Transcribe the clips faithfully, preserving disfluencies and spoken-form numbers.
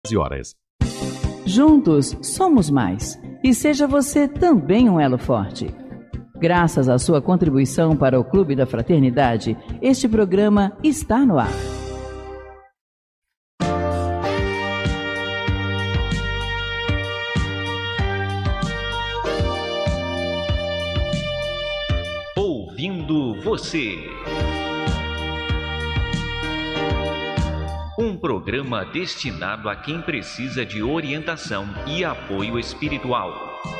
horas. Juntos somos mais. E seja você também um elo forte. Graças à sua contribuição para o Clube da Fraternidade, este programa está no ar. Ouvindo você. Um programa destinado a quem precisa de orientação e apoio espiritual.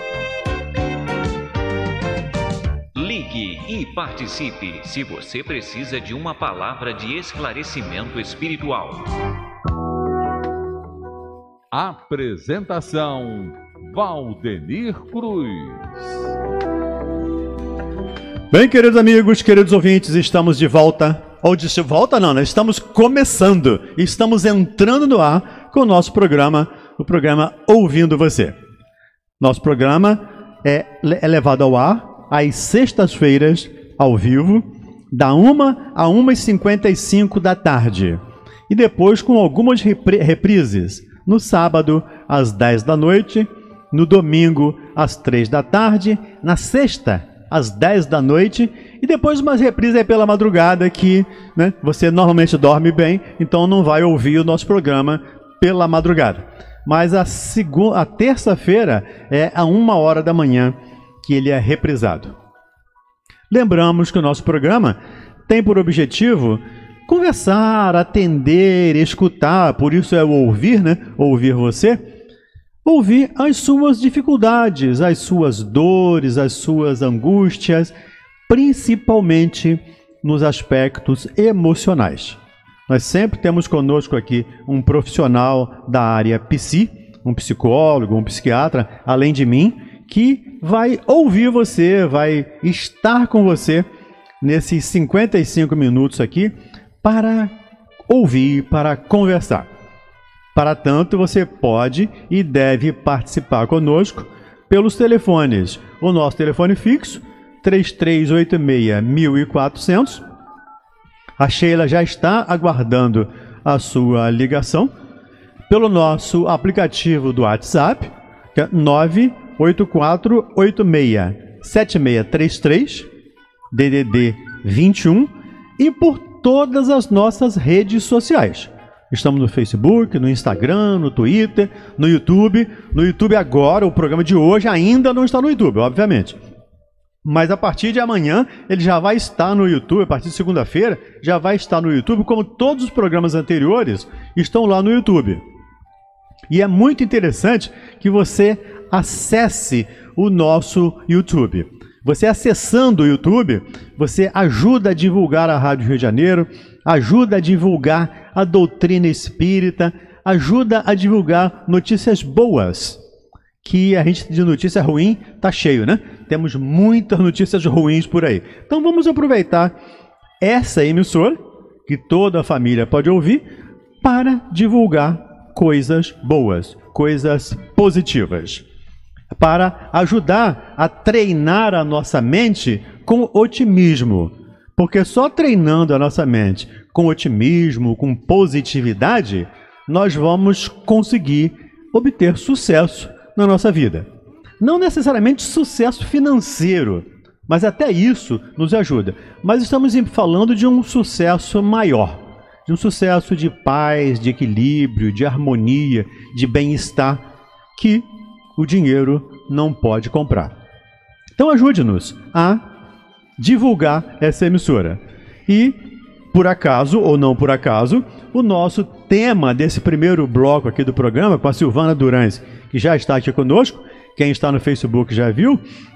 Ligue e participe se você precisa de uma palavra de esclarecimento espiritual. Apresentação: Valdenir Cruz. Bem, queridos amigos, queridos ouvintes, estamos de volta. Ou de volta não, nós estamos começando, estamos entrando no ar com o nosso programa, o programa Ouvindo Você. Nosso programa é, é levado ao ar às sextas-feiras, ao vivo, da uma a uma e cinquenta e cinco da tarde. E depois com algumas repri reprises, no sábado, às dez da noite, no domingo, às três da tarde, na sexta, às dez da noite, e depois umas reprises aí pela madrugada que, né, você normalmente dorme bem, então não vai ouvir o nosso programa pela madrugada. Mas a, a terça-feira é a uma hora da manhã que ele é reprisado. Lembramos que o nosso programa tem por objetivo conversar, atender, escutar, por isso é o ouvir, né? Ouvir você. Ouvir as suas dificuldades, as suas dores, as suas angústias, principalmente nos aspectos emocionais. Nós sempre temos conosco aqui um profissional da área psi, um psicólogo, um psiquiatra, além de mim, que vai ouvir você, vai estar com você nesses cinquenta e cinco minutos aqui para ouvir, para conversar. Para tanto, você pode e deve participar conosco pelos telefones. O nosso telefone fixo, três três oito seis, mil e quatrocentos. A Sheila já está aguardando a sua ligação. Pelo nosso aplicativo do WhatsApp, que é nove oito quatro oito seis, sete seis três três, D D D vinte e um. E por todas as nossas redes sociais. Estamos no Facebook, no Instagram, no Twitter, no YouTube. No YouTube agora, o programa de hoje ainda não está no YouTube, obviamente. Mas a partir de amanhã, ele já vai estar no YouTube, a partir de segunda-feira, já vai estar no YouTube, como todos os programas anteriores estão lá no YouTube. E é muito interessante que você acesse o nosso YouTube. Você acessando o YouTube, você ajuda a divulgar a Rádio Rio de Janeiro, ajuda a divulgar a doutrina espírita, ajuda a divulgar notícias boas, que a gente de notícia ruim tá cheio, né? Temos muitas notícias ruins por aí. Então vamos aproveitar essa emissora, que toda a família pode ouvir, para divulgar coisas boas, coisas positivas. Para ajudar a treinar a nossa mente com otimismo. Porque só treinando a nossa mente com otimismo, com positividade, nós vamos conseguir obter sucesso na nossa vida. Não necessariamente sucesso financeiro, mas até isso nos ajuda. Mas estamos falando de um sucesso maior, de um sucesso de paz, de equilíbrio, de harmonia, de bem-estar, que o dinheiro não pode comprar. Então ajude-nos a divulgar essa emissora. E, por acaso, ou não por acaso, o nosso tema desse primeiro bloco aqui do programa, com a Silvana Durães, que já está aqui conosco, quem está no Facebook já viu,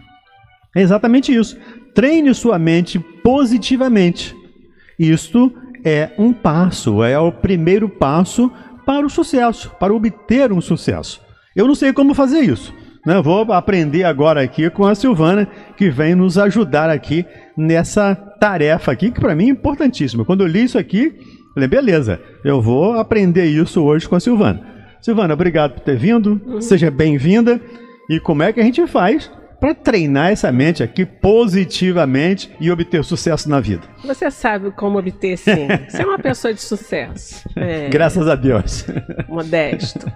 é exatamente isso. Treine sua mente positivamente. Isto é um passo, é o primeiro passo para o sucesso, para obter um sucesso. Eu não sei como fazer isso, né? Vou aprender agora aqui com a Silvana, que vem nos ajudar aqui nessa tarefa aqui, que para mim é importantíssima. Quando eu li isso aqui, eu falei, beleza, eu vou aprender isso hoje com a Silvana. Silvana, obrigado por ter vindo, uhum. Seja bem-vinda. E como é que a gente faz para treinar essa mente aqui positivamente e obter sucesso na vida? Você sabe como obter, sim. Você é uma pessoa de sucesso. É, graças a Deus. Modesto.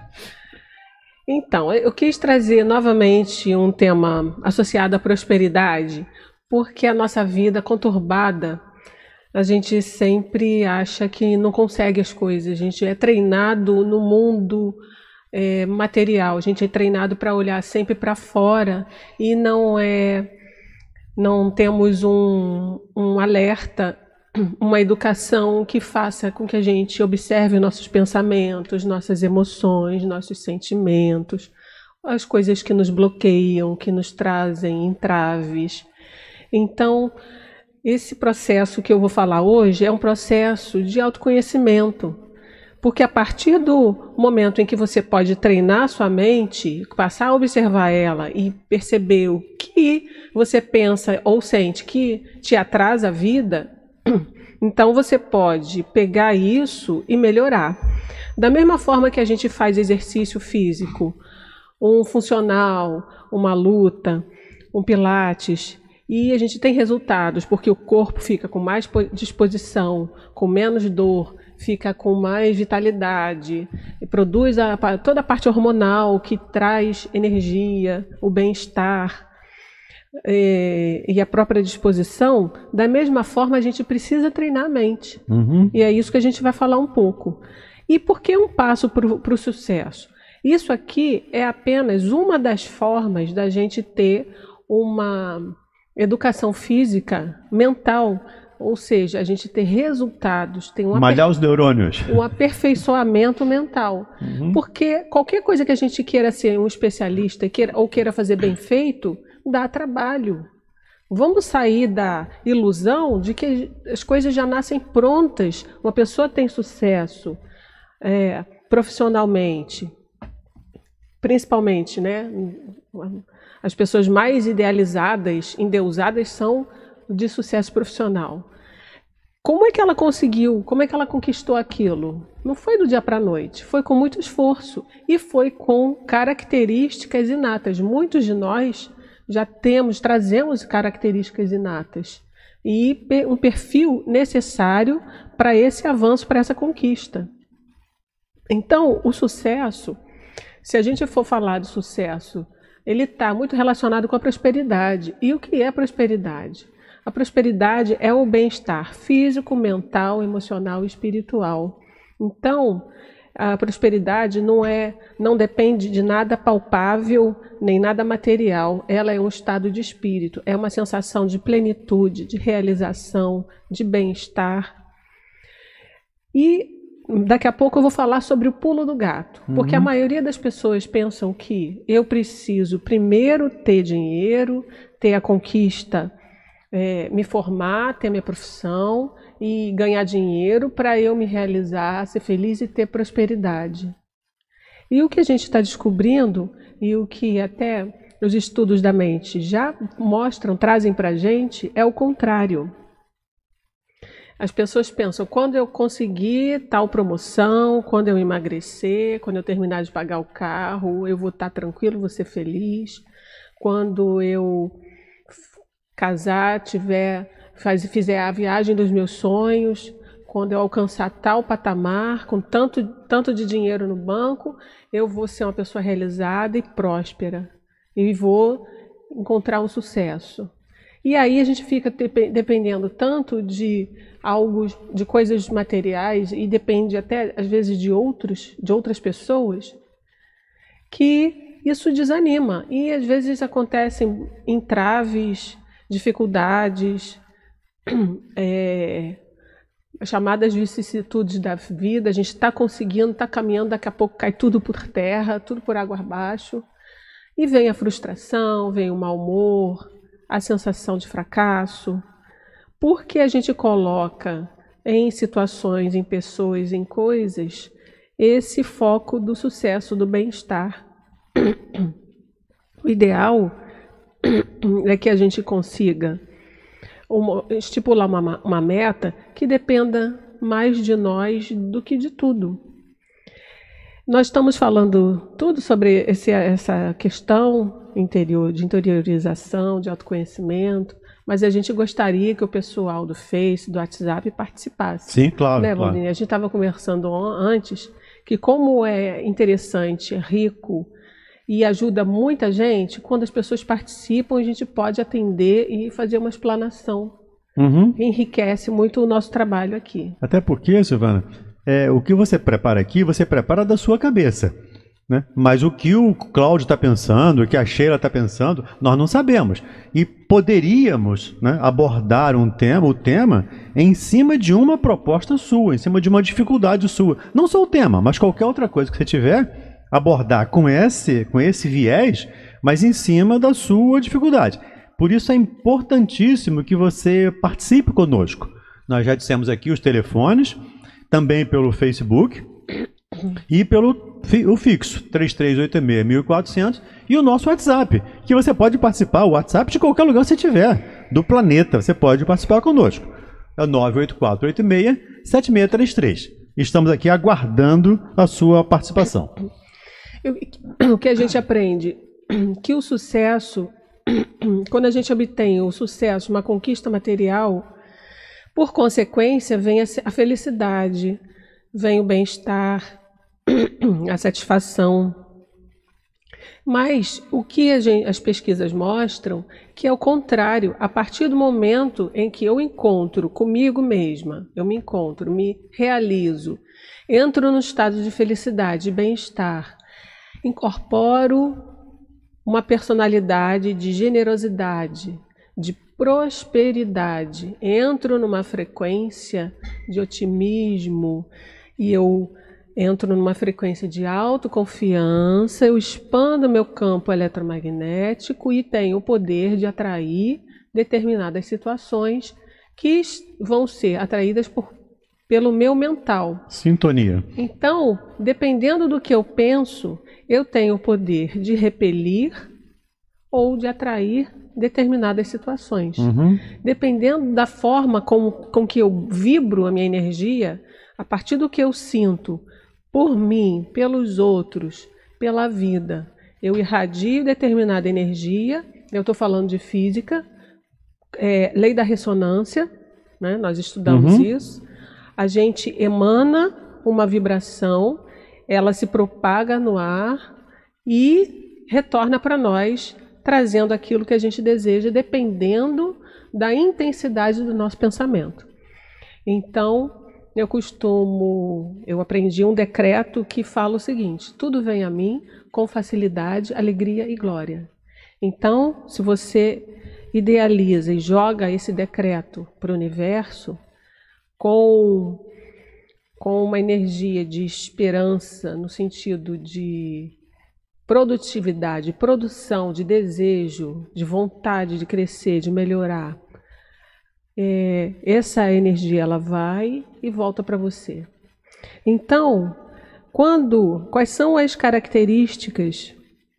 Então, eu quis trazer novamente um tema associado à prosperidade, porque a nossa vida conturbada, a gente sempre acha que não consegue as coisas. A gente é treinado no mundo é, material, a gente é treinado para olhar sempre para fora e não é, não temos um, um alerta, uma educação que faça com que a gente observe nossos pensamentos, nossas emoções, nossos sentimentos, as coisas que nos bloqueiam, que nos trazem entraves. Então, esse processo que eu vou falar hoje é um processo de autoconhecimento, porque a partir do momento em que você pode treinar a sua mente, passar a observar ela e perceber o que você pensa ou sente que te atrasa a vida, então você pode pegar isso e melhorar. Da mesma forma que a gente faz exercício físico, um funcional, uma luta, um pilates, e a gente tem resultados, porque o corpo fica com mais disposição, com menos dor, fica com mais vitalidade, e produz a, toda a parte hormonal que traz energia, o bem-estar é, e a própria disposição. Da mesma forma, a gente precisa treinar a mente. Uhum. E é isso que a gente vai falar um pouco. E por que um passo para o sucesso? Isso aqui é apenas uma das formas da gente ter uma educação física, mental, ou seja, a gente ter resultados, tem um, malhar os neurônios, um aperfeiçoamento mental. Uhum. Porque qualquer coisa que a gente queira ser um especialista queira, ou queira fazer bem feito, dá trabalho. Vamos sair da ilusão de que as coisas já nascem prontas. Uma pessoa tem sucesso é, profissionalmente, principalmente, né? As pessoas mais idealizadas, endeusadas, são de sucesso profissional. Como é que ela conseguiu? Como é que ela conquistou aquilo? Não foi do dia para a noite, foi com muito esforço e foi com características inatas. Muitos de nós já temos, trazemos características inatas e um perfil necessário para esse avanço, para essa conquista. Então, o sucesso, se a gente for falar de sucesso, ele está muito relacionado com a prosperidade. E o que é prosperidade? A prosperidade é o bem-estar físico, mental, emocional e espiritual. Então, a prosperidade não é, não depende de nada palpável, nem nada material. Ela é um estado de espírito, é uma sensação de plenitude, de realização, de bem-estar. E daqui a pouco eu vou falar sobre o pulo do gato, porque uhum. a maioria das pessoas pensam que eu preciso primeiro ter dinheiro, ter a conquista, é, me formar, ter minha profissão e ganhar dinheiro para eu me realizar, ser feliz e ter prosperidade. E o que a gente está descobrindo, e o que até os estudos da mente já mostram, trazem para a gente, é o contrário. As pessoas pensam, quando eu conseguir tal promoção, quando eu emagrecer, quando eu terminar de pagar o carro, eu vou estar tranquilo, vou ser feliz. Quando eu casar, tiver, faz, fizer a viagem dos meus sonhos, quando eu alcançar tal patamar, com tanto, tanto de dinheiro no banco, eu vou ser uma pessoa realizada e próspera. E vou encontrar um sucesso. E aí a gente fica dependendo tanto de algo, de coisas materiais, e depende até às vezes de outros, de outras pessoas, que isso desanima. E às vezes acontecem entraves, dificuldades, é, chamadas vicissitudes da vida. A gente está conseguindo, está caminhando, daqui a pouco cai tudo por terra, tudo por água abaixo. E vem a frustração, vem o mau humor, a sensação de fracasso, porque a gente coloca em situações, em pessoas, em coisas, esse foco do sucesso, do bem-estar. O ideal é que a gente consiga uma, estipular uma, uma meta que dependa mais de nós do que de tudo. Nós estamos falando tudo sobre esse, essa questão interior, de interiorização, de autoconhecimento, mas a gente gostaria que o pessoal do Face, do WhatsApp participasse. Sim, claro. Né, claro. A gente estava conversando antes que como é interessante, é rico e ajuda muita gente, quando as pessoas participam, a gente pode atender e fazer uma explanação. Uhum. Enriquece muito o nosso trabalho aqui. Até porque, Silvana, é, o que você prepara aqui, você prepara da sua cabeça. Né? Mas o que o Cláudio está pensando, o que a Sheila está pensando, nós não sabemos. E poderíamos, né, abordar um tema, o tema em cima de uma proposta sua, em cima de uma dificuldade sua. Não só o tema, mas qualquer outra coisa que você tiver, abordar com esse, com esse viés, mas em cima da sua dificuldade. Por isso é importantíssimo que você participe conosco. Nós já dissemos aqui os telefones, também pelo Facebook e pelo o fixo, três três oito seis, mil e quatrocentos, e o nosso WhatsApp, que você pode participar, o WhatsApp de qualquer lugar que você tiver, do planeta, você pode participar conosco. É o nove oito quatro oito seis, sete seis três três. Estamos aqui aguardando a sua participação. O que a gente aprende? Que o sucesso, quando a gente obtém o sucesso, uma conquista material, por consequência, vem a felicidade, vem o bem-estar, a satisfação. Mas o que a gente, as pesquisas mostram que é o contrário. A partir do momento em que eu encontro comigo mesma, eu me encontro, me realizo, entro no estado de felicidade, de bem-estar, incorporo uma personalidade de generosidade, de prosperidade, entro numa frequência de otimismo e eu entro numa frequência de autoconfiança, eu expando meu campo eletromagnético e tenho o poder de atrair determinadas situações que vão ser atraídas por, pelo meu mental. Sintonia. Então, dependendo do que eu penso, eu tenho o poder de repelir ou de atrair determinadas situações. Uhum. Dependendo da forma com, com que eu vibro a minha energia, a partir do que eu sinto por mim, pelos outros, pela vida, eu irradio determinada energia. Eu estou falando de física, é, lei da ressonância, né? Nós estudamos uhum. isso. A gente emana uma vibração, ela se propaga no ar e retorna para nós, trazendo aquilo que a gente deseja, dependendo da intensidade do nosso pensamento. Então, eu costumo, eu aprendi um decreto que fala o seguinte: tudo vem a mim com facilidade, alegria e glória. Então, se você idealiza e joga esse decreto para o universo com, com uma energia de esperança, no sentido de produtividade, produção, de desejo, de vontade de crescer, de melhorar, É, essa energia ela vai e volta para você. Então, quando, quais são as características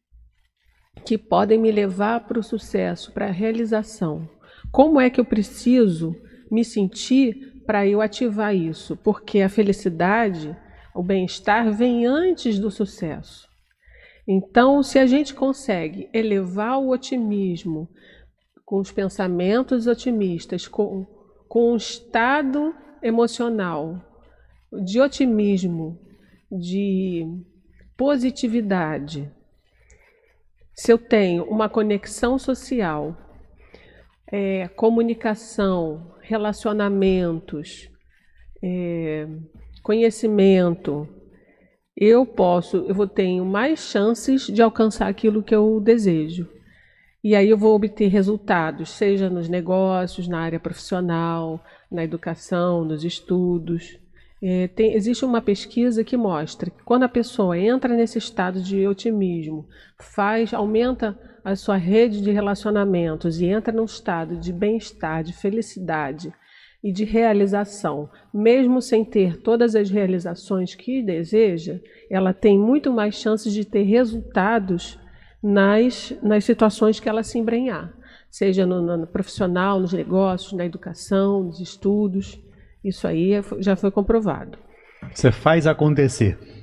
que podem me levar para o sucesso, para a realização? Como é que eu preciso me sentir para eu ativar isso? Porque a felicidade, o bem-estar vem antes do sucesso. Então, se a gente consegue elevar o otimismo, com os pensamentos otimistas, com, com um estado emocional de otimismo, de positividade, se eu tenho uma conexão social, é, comunicação, relacionamentos, é, conhecimento, eu posso, eu vou ter mais chances de alcançar aquilo que eu desejo. E aí eu vou obter resultados, seja nos negócios, na área profissional, na educação, nos estudos. É, tem, existe uma pesquisa que mostra que quando a pessoa entra nesse estado de otimismo, faz, aumenta a sua rede de relacionamentos e entra num estado de bem-estar, de felicidade e de realização, mesmo sem ter todas as realizações que deseja, ela tem muito mais chances de ter resultados Nas, nas situações que ela se embrenhar, seja no, no profissional, nos negócios, na educação, nos estudos. Isso aí já foi comprovado. Você faz acontecer.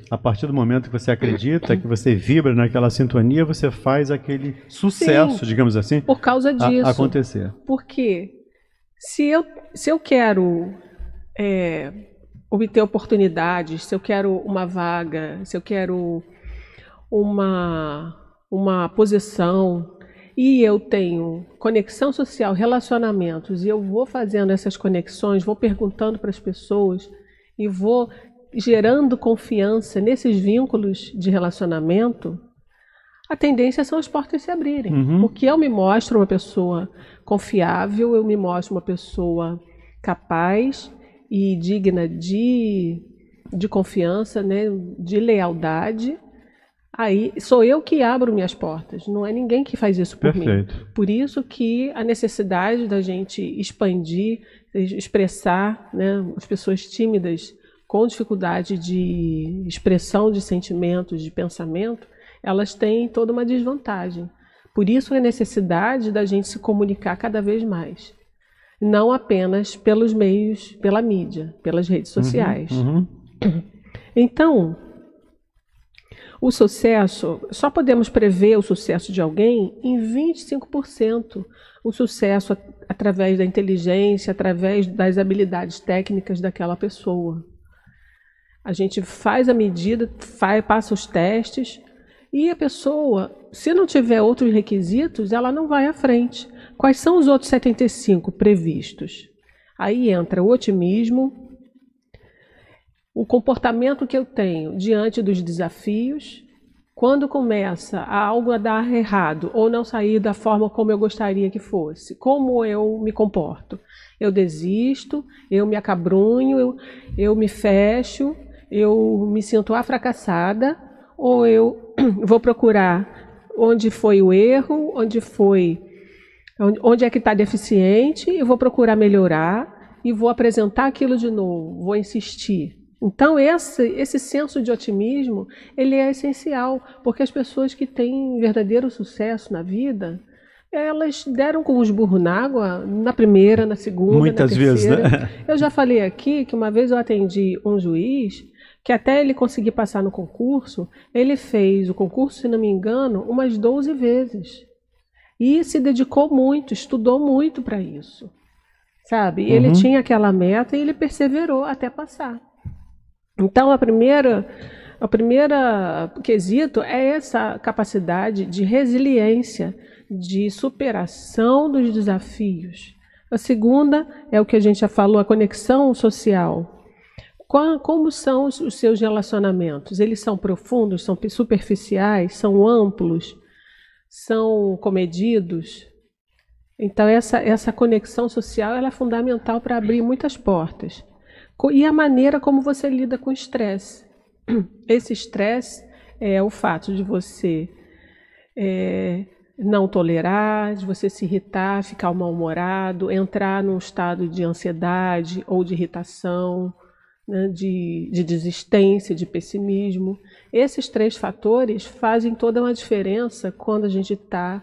a partir do momento que você acredita, que você vibra naquela sintonia, você faz aquele sucesso, Sim, digamos assim, por causa disso. a, acontecer. Porque se eu, se eu quero é, obter oportunidades, se eu quero uma vaga, se eu quero uma, uma posição, e eu tenho conexão social, relacionamentos, e eu vou fazendo essas conexões, vou perguntando para as pessoas e vou gerando confiança nesses vínculos de relacionamento, a tendência são as portas se abrirem. Uhum. Porque eu me mostro uma pessoa confiável, eu me mostro uma pessoa capaz e digna de, de confiança, né, de lealdade. Aí sou eu que abro minhas portas, não é ninguém que faz isso por Perfeito. mim. Por isso que a necessidade da gente expandir, expressar, né, as pessoas tímidas com dificuldade de expressão de sentimentos, de pensamento, elas têm toda uma desvantagem. Por isso a necessidade da gente se comunicar cada vez mais. Não apenas pelos meios, pela mídia, pelas redes sociais. Uhum, uhum. Então, o sucesso, só podemos prever o sucesso de alguém em vinte e cinco por cento. O sucesso através da inteligência, através das habilidades técnicas daquela pessoa. A gente faz a medida, faz, passa os testes, e a pessoa, se não tiver outros requisitos, ela não vai à frente. Quais são os outros setenta e cinco previstos? Aí entra o otimismo, o comportamento que eu tenho diante dos desafios, quando começa a algo a dar errado ou não sair da forma como eu gostaria que fosse, como eu me comporto? Eu desisto, eu me acabrunho, eu, eu me fecho, eu me sinto a fracassada, ou eu vou procurar onde foi o erro, onde foi, onde é que está deficiente, e vou procurar melhorar e vou apresentar aquilo de novo, vou insistir. Então esse, esse senso de otimismo, ele é essencial, porque as pessoas que têm verdadeiro sucesso na vida, elas deram com os burros na água na primeira, na segunda, Muitas na terceira. vezes, né? Eu já falei aqui que uma vez eu atendi um juiz que até ele conseguir passar no concurso, ele fez o concurso, se não me engano, umas doze vezes. E se dedicou muito, estudou muito para isso. Sabe? Uhum. Ele tinha aquela meta e ele perseverou até passar. Então, a primeira, a primeira quesito é essa capacidade de resiliência, de superação dos desafios. A segunda é o que a gente já falou, a conexão social. Como são os seus relacionamentos? Eles são profundos, são superficiais, são amplos, são comedidos? Então, essa, essa conexão social ela é fundamental para abrir muitas portas. E a maneira como você lida com o estresse. Esse estresse é o fato de você é, não tolerar, de você se irritar, ficar mal-humorado, entrar num estado de ansiedade ou de irritação, né, de, de desistência, de pessimismo. Esses três fatores fazem toda uma diferença quando a gente está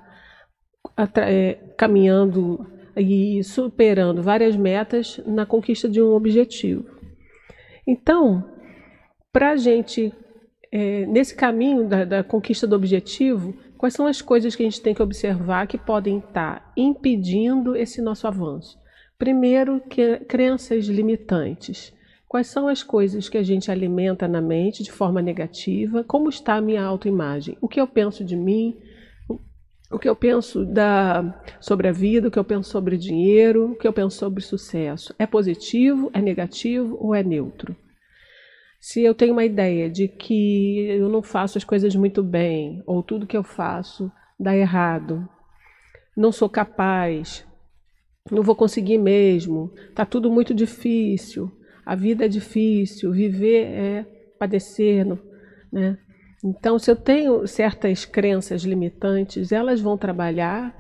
é, caminhando e superando várias metas na conquista de um objetivo. Então, para a gente, é, nesse caminho da, da conquista do objetivo, quais são as coisas que a gente tem que observar que podem estar impedindo esse nosso avanço? Primeiro, que, crenças limitantes. Quais são as coisas que a gente alimenta na mente de forma negativa? Como está a minha autoimagem? O que eu penso de mim? O que eu penso da, sobre a vida? O que eu penso sobre dinheiro? O que eu penso sobre sucesso? É positivo? É negativo? Ou é neutro? Se eu tenho uma ideia de que eu não faço as coisas muito bem, ou tudo que eu faço dá errado, não sou capaz, não vou conseguir mesmo, está tudo muito difícil, a vida é difícil, viver é padecer, né? Então, se eu tenho certas crenças limitantes, elas vão trabalhar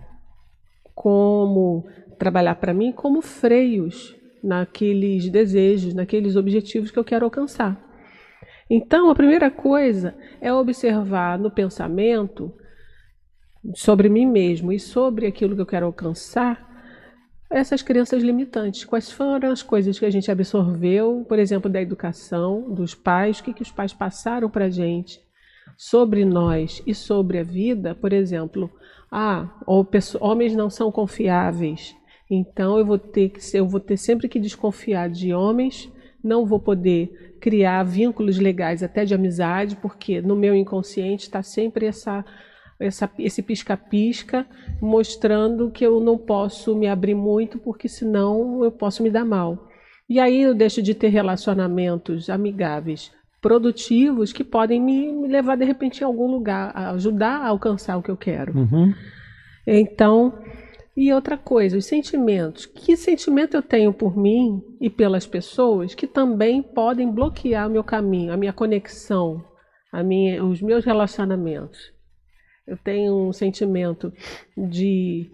como trabalhar para mim como freios naqueles desejos, naqueles objetivos que eu quero alcançar. Então, a primeira coisa é observar no pensamento sobre mim mesmo e sobre aquilo que eu quero alcançar, essas crenças limitantes. Quais foram as coisas que a gente absorveu, por exemplo, da educação, dos pais, o que, que os pais passaram para a gente sobre nós e sobre a vida. Por exemplo, ah, homens não são confiáveis, então eu vou ter que ser, eu vou ter sempre que desconfiar de homens, não vou poder criar vínculos legais até de amizade, porque no meu inconsciente está sempre essa Essa, esse pisca-pisca mostrando que eu não posso me abrir muito, porque senão eu posso me dar mal. E aí eu deixo de ter relacionamentos amigáveis, produtivos, que podem me, me levar de repente em algum lugar, a ajudar a alcançar o que eu quero. Uhum. Então, e outra coisa, os sentimentos. Que sentimento eu tenho por mim e pelas pessoas que também podem bloquear o meu caminho, a minha conexão, a minha, os meus relacionamentos. Eu tenho um sentimento de,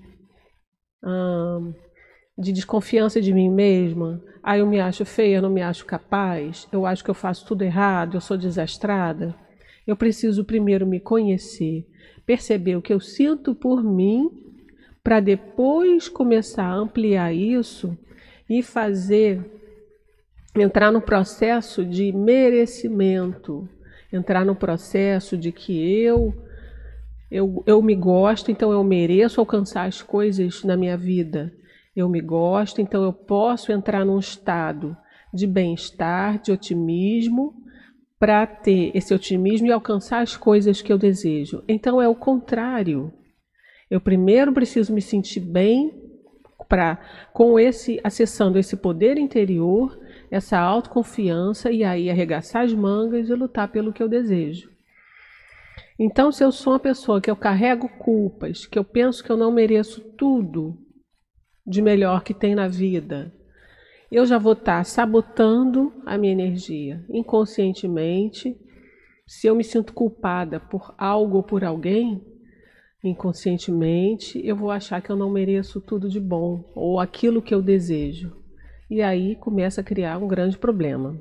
hum, de desconfiança de mim mesma. Aí eu me acho feia, eu não me acho capaz. Eu acho que eu faço tudo errado, eu sou desastrada. Eu preciso primeiro me conhecer, perceber o que eu sinto por mim, para depois começar a ampliar isso e fazer, entrar no processo de merecimento, entrar no processo de que eu... Eu, eu me gosto, então eu mereço alcançar as coisas na minha vida. Eu me gosto, então eu posso entrar num estado de bem-estar, de otimismo, para ter esse otimismo e alcançar as coisas que eu desejo. Então é o contrário. Eu primeiro preciso me sentir bem, pra, com esse, acessando esse poder interior, essa autoconfiança, e aí arregaçar as mangas e lutar pelo que eu desejo. Então, se eu sou uma pessoa que eu carrego culpas, que eu penso que eu não mereço tudo de melhor que tem na vida, eu já vou estar sabotando a minha energia inconscientemente. Se eu me sinto culpada por algo ou por alguém, inconscientemente, eu vou achar que eu não mereço tudo de bom ou aquilo que eu desejo. E aí começa a criar um grande problema.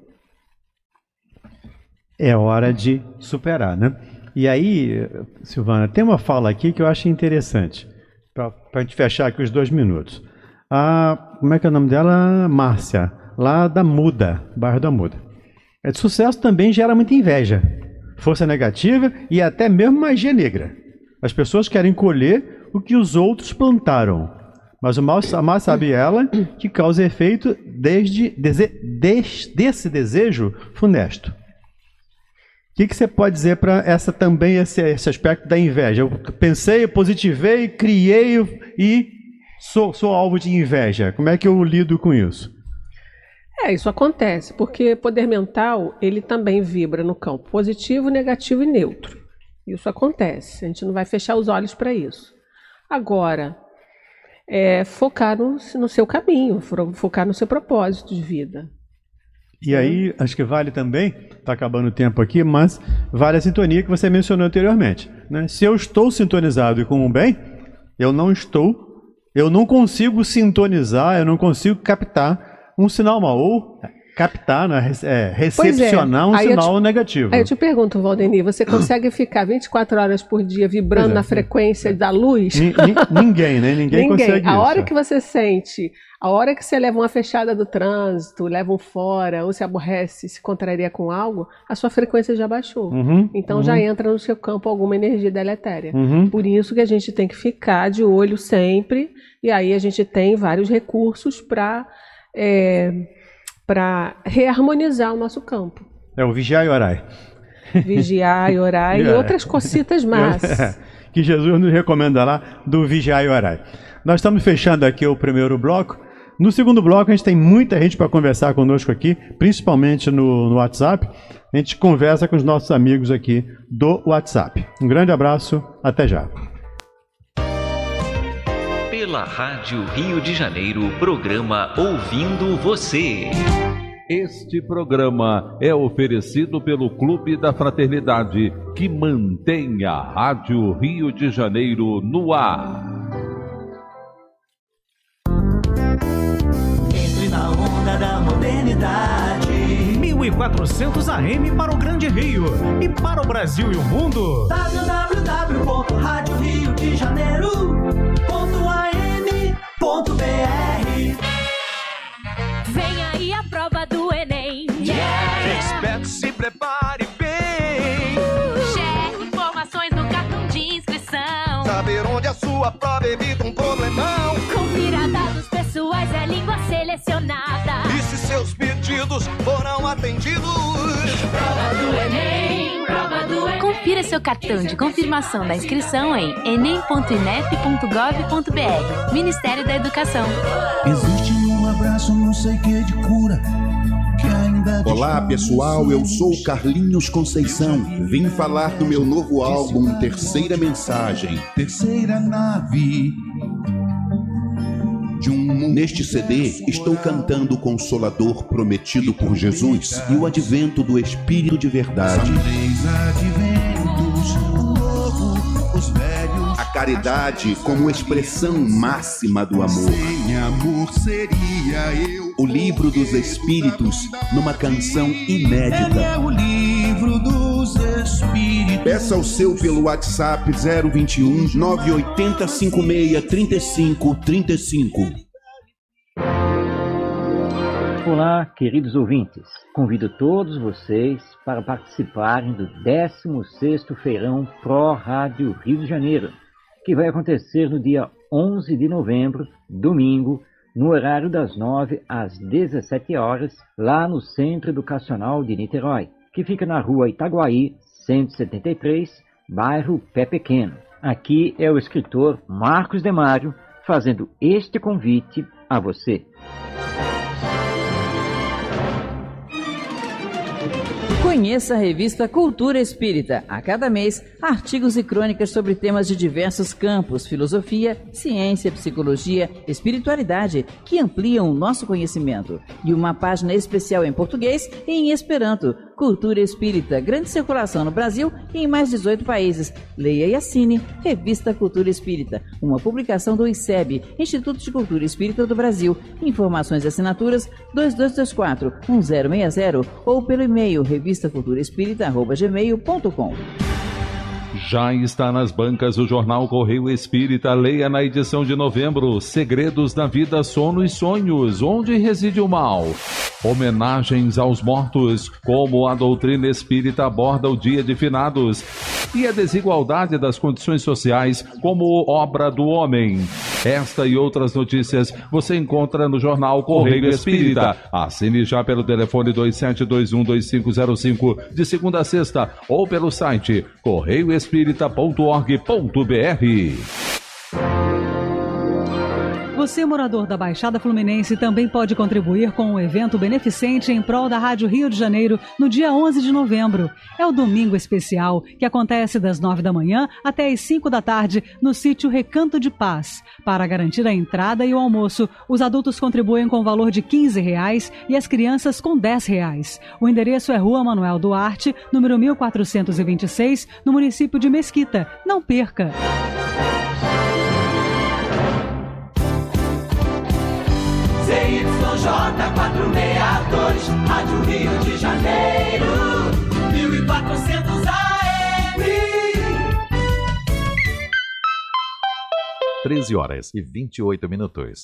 É hora de superar, né? E aí, Silvana, tem uma fala aqui que eu acho interessante, para a gente fechar aqui os dois minutos. A, como é que é o nome dela? Márcia, lá da Muda, bairro da Muda. É, de sucesso também gera muita inveja, força negativa e até mesmo magia negra. As pessoas querem colher o que os outros plantaram, mas o mal, mal sabe ela que causa efeito desde, dese, des, desse desejo funesto. O que, que você pode dizer para essa também esse, esse aspecto da inveja? Eu pensei, eu positivei, criei e sou, sou alvo de inveja. Como é que eu lido com isso? É, isso acontece, porque poder mental, ele também vibra no campo positivo, negativo e neutro. Isso acontece, a gente não vai fechar os olhos para isso. Agora, é focar no, no seu caminho, focar no seu propósito de vida. E aí, acho que vale também, está acabando o tempo aqui, mas vale a sintonia que você mencionou anteriormente, né? Se eu estou sintonizado com o bem, eu não estou, eu não consigo sintonizar, eu não consigo captar um sinal mal, ou captar, né? é, recepcionar é. um aí sinal te, negativo. Aí eu te pergunto, Valdemir, você consegue ficar vinte e quatro horas por dia vibrando é, na frequência é. da luz? N ninguém, né? Ninguém, ninguém consegue A isso. hora que você sente... A hora que você leva uma fechada do trânsito, leva um fora, ou se aborrece, se contraria com algo, a sua frequência já baixou. Uhum, então uhum. já entra no seu campo alguma energia deletéria. Uhum. Por isso que a gente tem que ficar de olho sempre, e aí a gente tem vários recursos para é, para reharmonizar o nosso campo. É o vigiar e orar. Vigiar e orar e outras cositas mais. Que Jesus nos recomenda lá do vigiar e orar. Nós estamos fechando aqui o primeiro bloco. No segundo bloco, a gente tem muita gente para conversar conosco aqui, principalmente no, no WhatsApp. A gente conversa com os nossos amigos aqui do WhatsApp. Um grande abraço, até já. Pela Rádio Rio de Janeiro, programa Ouvindo Você. Este programa é oferecido pelo Clube da Fraternidade, que mantém a Rádio Rio de Janeiro no ar. Na onda da modernidade, mil e quatrocentos A M para o Grande Rio e para o Brasil e o mundo. w w w ponto rádio rio de janeiro ponto a m ponto b r saber onde a sua prova evita um problemão. Confira dados pessoais, é língua selecionada. E se seus pedidos foram atendidos? Prova do Enem, prova do Enem. Confira seu cartão de confirmação da inscrição em enem ponto inep ponto gov ponto br. Ministério da Educação. Existe um abraço, não sei que de cura. Olá pessoal, eu sou Carlinhos Conceição. Vim falar do meu novo álbum Terceira Mensagem. Terceira nave. De um... Neste C D, estou cantando o Consolador prometido por Jesus e o advento do Espírito de verdade. São três adventos, o novo, os velhos. A caridade como expressão máxima do amor. Sem amor seria eu. O livro dos Espíritos numa canção inédita. É o livro dos Espíritos. Peça o seu pelo WhatsApp zero vinte e um, nove oito zero, cinco seis, três cinco três cinco. Olá, queridos ouvintes. Convido todos vocês para participarem do décimo sexto Feirão Pro Rádio Rio de Janeiro, que vai acontecer no dia onze de novembro, domingo, no horário das nove às dezessete horas, lá no Centro Educacional de Niterói, que fica na rua Itaguaí, cento e setenta e três, bairro Pé Pequeno. Aqui é o escritor Marcos Demário fazendo este convite a você. Conheça a revista Cultura Espírita. A cada mês, artigos e crônicas sobre temas de diversos campos, filosofia, ciência, psicologia, espiritualidade, que ampliam o nosso conhecimento. E uma página especial em português e em esperanto. Cultura Espírita, grande circulação no Brasil e em mais dezoito países. Leia e assine Revista Cultura Espírita, uma publicação do I C E B, Instituto de Cultura Espírita do Brasil. Informações e assinaturas dois dois dois quatro, um zero seis zero ou pelo e-mail revista cultura espírita arroba gmail ponto com. Já está nas bancas o jornal Correio Espírita. Leia na edição de novembro: Segredos da Vida, Sono e Sonhos, onde reside o mal. Homenagens aos mortos, como a doutrina espírita aborda o dia de finados. E a desigualdade das condições sociais como obra do homem. Esta e outras notícias você encontra no jornal Correio Espírita. Assine já pelo telefone dois sete dois um, dois cinco zero cinco de segunda a sexta ou pelo site correio espírita ponto org ponto br. Você, morador da Baixada Fluminense, também pode contribuir com um evento beneficente em prol da Rádio Rio de Janeiro no dia onze de novembro. É o Domingo Especial, que acontece das nove da manhã até as cinco da tarde no sítio Recanto de Paz. Para garantir a entrada e o almoço, os adultos contribuem com o valor de quinze reais e as crianças com dez reais. O endereço é Rua Manuel Duarte, número mil quatrocentos e vinte e seis, no município de Mesquita. Não perca! Z Y J quatrocentos e sessenta e dois, Rádio Rio de Janeiro, mil e quatrocentos A M. treze horas e vinte e oito minutos.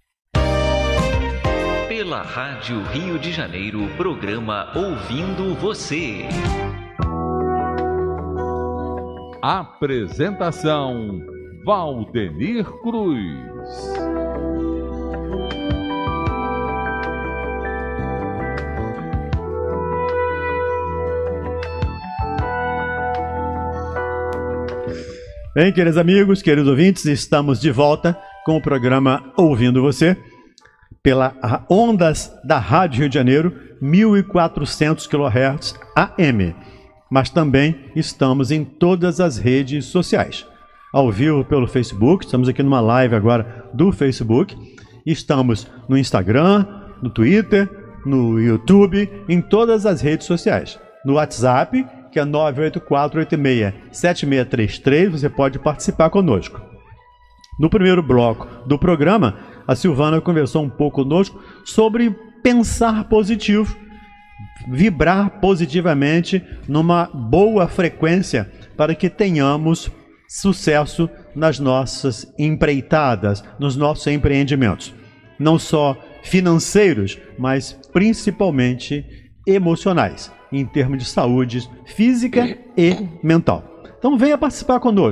Pela Rádio Rio de Janeiro, programa Ouvindo Você. Apresentação: Valdemir Cruz. Bem, queridos amigos, queridos ouvintes, estamos de volta com o programa Ouvindo Você, pela ondas da Rádio Rio de Janeiro, mil e quatrocentos quilohertz A M. Mas também estamos em todas as redes sociais. Ao vivo pelo Facebook, estamos aqui numa live agora do Facebook. Estamos no Instagram, no Twitter, no YouTube, em todas as redes sociais. No WhatsApp, que é nove oito quatro oito seis sete seis três três, você pode participar conosco. No primeiro bloco do programa, a Silvana conversou um pouco conosco sobre pensar positivo, vibrar positivamente numa boa frequência para que tenhamos sucesso nas nossas empreitadas, nos nossos empreendimentos. Não só financeiros, mas principalmente emocionais, em termos de saúde física e mental. Então venha participar conosco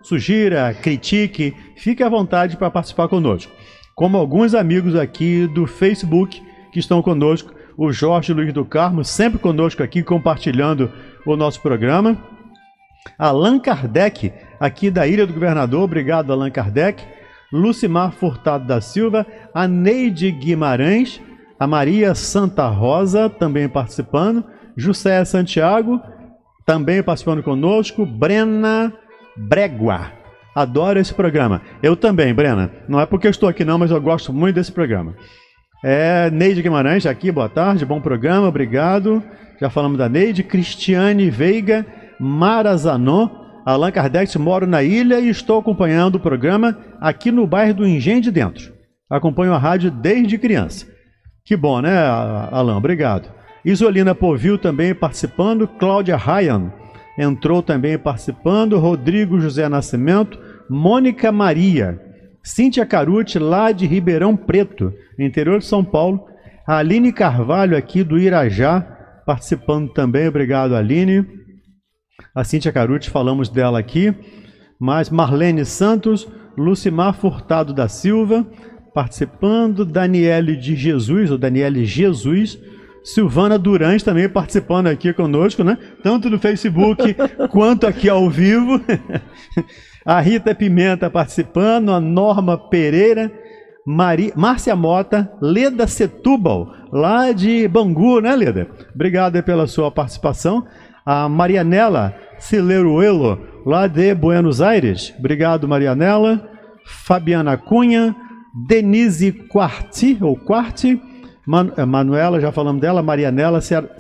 sugira, critique, fique à vontade para participar conosco. Como alguns amigos aqui do Facebook que estão conosco, o Jorge Luiz do Carmo, sempre conosco aqui, compartilhando o nosso programa. Allan Kardec, aqui da Ilha do Governador, obrigado Allan Kardec. Lucimar Furtado da Silva, a Neide Guimarães, a Maria Santa Rosa, também participando. José Santiago, também participando conosco. Brena Brégua, adoro esse programa. Eu também, Brena, não é porque eu estou aqui não, mas eu gosto muito desse programa. É, Neide Guimarães aqui, boa tarde, bom programa, obrigado. Já falamos da Neide. Cristiane Veiga, Mara Zanon, Allan Kardec, moro na ilha e estou acompanhando o programa aqui no bairro do Engenho de Dentro. Acompanho a rádio desde criança. Que bom, né, Allan? Obrigado. Isolina Povil também participando. Cláudia Ryan entrou também participando. Rodrigo José Nascimento. Mônica Maria. Cíntia Caruti, lá de Ribeirão Preto, interior de São Paulo. A Aline Carvalho, aqui do Irajá, participando também. Obrigado, Aline. A Cíntia Caruti, falamos dela aqui. Mas Marlene Santos, Lucimar Furtado da Silva, participando. Daniele de Jesus, ou Daniele Jesus. Silvana Durães também participando aqui conosco, né? Tanto no Facebook quanto aqui ao vivo. A Rita Pimenta participando, a Norma Pereira, Maria, Márcia Mota, Leda Setúbal, lá de Bangu, né, Leda? Obrigado pela sua participação. A Marianela Cileruelo, lá de Buenos Aires. Obrigado, Marianela. Fabiana Cunha, Denise Quarti, ou Quarti, Man, Manuela, já falamos dela, Marianela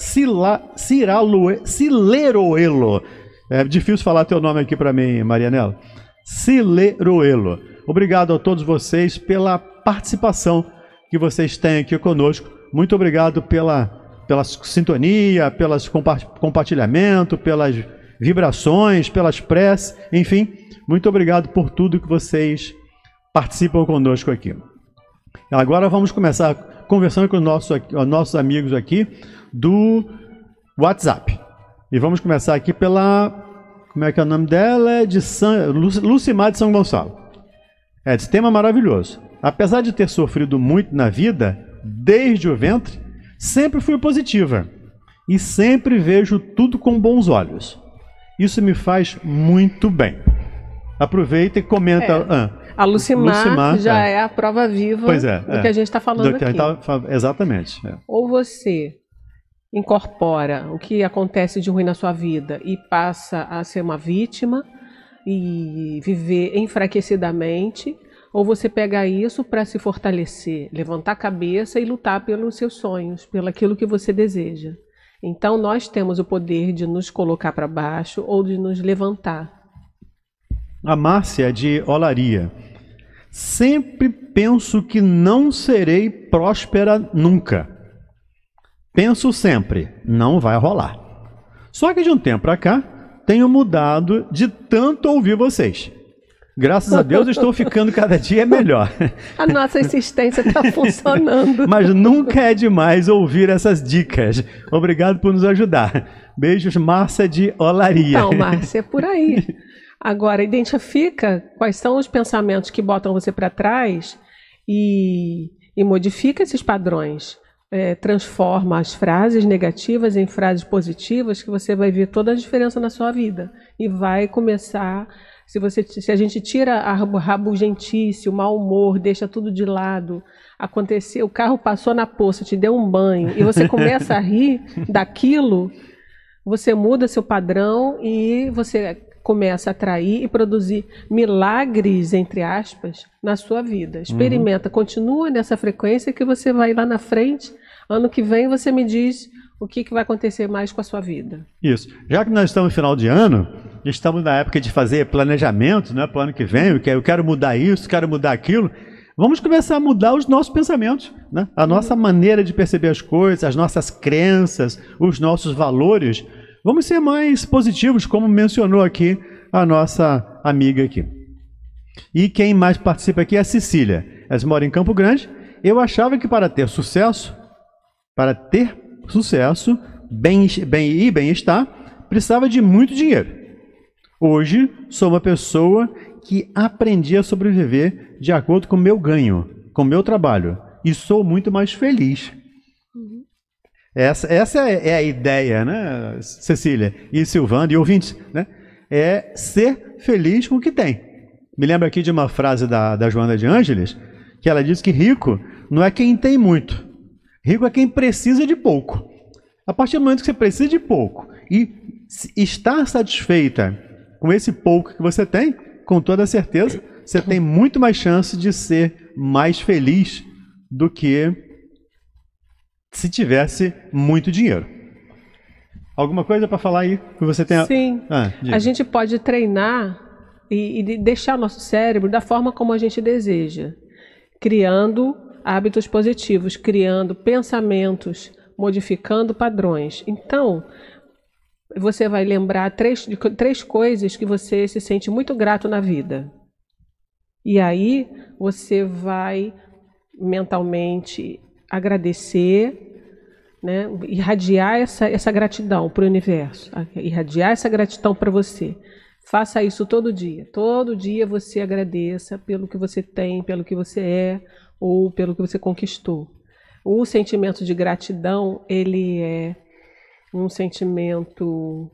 Cileroelo. É difícil falar teu nome aqui para mim, Marianela. Cileroelo. Obrigado a todos vocês pela participação que vocês têm aqui conosco. Muito obrigado pela, pela sintonia, pelos compartilhamento, pelas vibrações, pelas preces, enfim, muito obrigado por tudo que vocês participam conosco aqui. Agora vamos começar conversando com os nossos, os nossos amigos aqui do WhatsApp. E vamos começar aqui pela... Como é que é o nome dela? É de San, Lucimar de São Gonçalo. É, esse tema maravilhoso. Apesar de ter sofrido muito na vida, desde o ventre, sempre fui positiva. E sempre vejo tudo com bons olhos. Isso me faz muito bem. Aproveita e comenta... É. Ah, a Lucimar, Lucimar já é. é a prova viva pois é, do é. que a gente está falando do que aqui. Tá, exatamente. É. Ou você incorpora o que acontece de ruim na sua vida e passa a ser uma vítima e viver enfraquecidamente, ou você pega isso para se fortalecer, levantar a cabeça e lutar pelos seus sonhos, pelo aquilo que você deseja. Então nós temos o poder de nos colocar para baixo ou de nos levantar. A Márcia de Olaria. Sempre penso que não serei próspera nunca. Penso sempre, não vai rolar. Só que de um tempo para cá, tenho mudado de tanto ouvir vocês. Graças a Deus estou ficando cada dia melhor. A nossa insistência está funcionando. Mas nunca é demais ouvir essas dicas. Obrigado por nos ajudar. Beijos, Márcia de Olaria. Então, Márcia, é por aí. Agora, identifica quais são os pensamentos que botam você para trás e, e modifica esses padrões. É, transforma as frases negativas em frases positivas, que você vai ver toda a diferença na sua vida. E vai começar, se, você, se a gente tira a rabugentice, o mau humor, deixa tudo de lado, aconteceu, o carro passou na poça, te deu um banho, e você começa a rir daquilo, você muda seu padrão e você começa a atrair e produzir milagres, entre aspas, na sua vida. Experimenta, uhum. Continua nessa frequência que você vai lá na frente. Ano que vem você me diz o que, que vai acontecer mais com a sua vida. Isso. Já que nós estamos no final de ano, estamos na época de fazer planejamento, né, para o ano que vem, eu quero mudar isso, quero mudar aquilo. Vamos começar a mudar os nossos pensamentos, né? A nossa uhum. maneira de perceber as coisas, as nossas crenças, os nossos valores. Vamos ser mais positivos, como mencionou aqui a nossa amiga aqui. E quem mais participa aqui é a Cecília. Ela mora em Campo Grande. Eu achava que para ter sucesso, para ter sucesso bem, bem, e bem-estar, precisava de muito dinheiro. Hoje, sou uma pessoa que aprendi a sobreviver de acordo com o meu ganho, com o meu trabalho. E sou muito mais feliz. Uhum. Essa, essa é, é a ideia, né, Cecília e Silvana e ouvintes, né? É ser feliz com o que tem. Me lembro aqui de uma frase da, da Joana de Ângeles, que ela diz que rico não é quem tem muito. Rico é quem precisa de pouco. A partir do momento que você precisa de pouco e estar satisfeita com esse pouco que você tem, com toda certeza, você tem muito mais chance de ser mais feliz do que se tivesse muito dinheiro. Alguma coisa para falar aí que você tenha? Sim. Ah, a gente pode treinar e, e deixar o nosso cérebro da forma como a gente deseja, criando hábitos positivos, criando pensamentos, modificando padrões. Então, você vai lembrar três, de três coisas que você se sente muito grato na vida. E aí você vai mentalmente agradecer, né? Irradiar essa, essa gratidão para o universo, irradiar essa gratidão para você. Faça isso todo dia. Todo dia você agradeça pelo que você tem, pelo que você é ou pelo que você conquistou. O sentimento de gratidão, ele é um sentimento